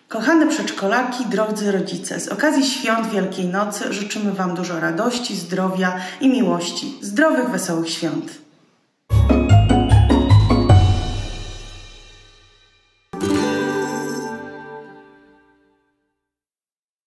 Kochane przedszkolaki, drodzy rodzice, z okazji świąt Wielkiej Nocy życzymy Wam dużo radości, zdrowia i miłości. Zdrowych, wesołych świąt!